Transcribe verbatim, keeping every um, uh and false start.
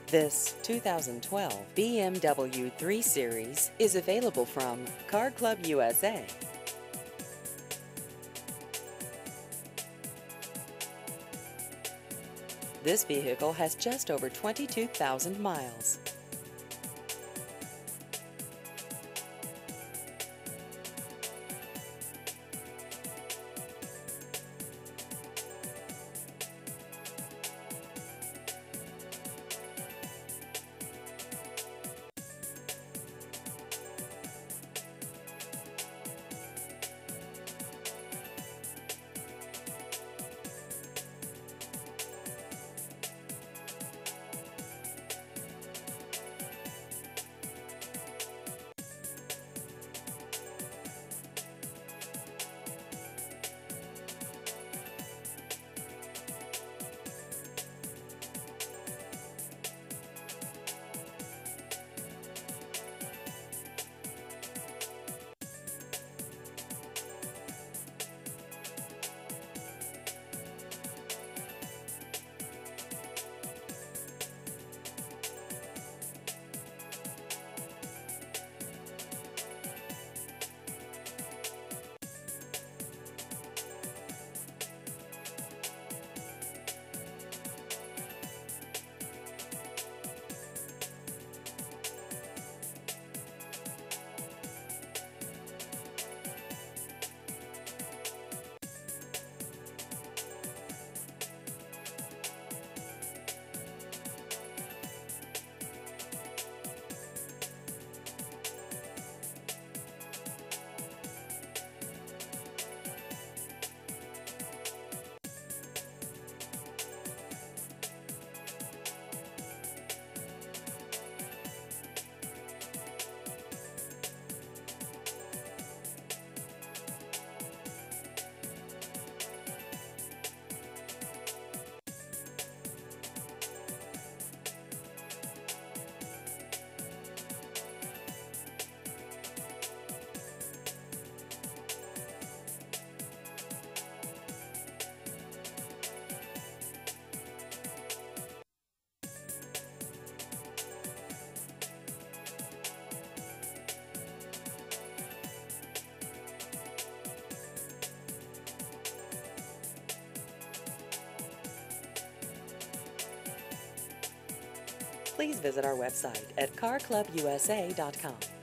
This two thousand twelve B M W three Series is available from Car Club U S A. This vehicle has just over twenty-two thousand miles. Please visit our website at car club U S A dot com.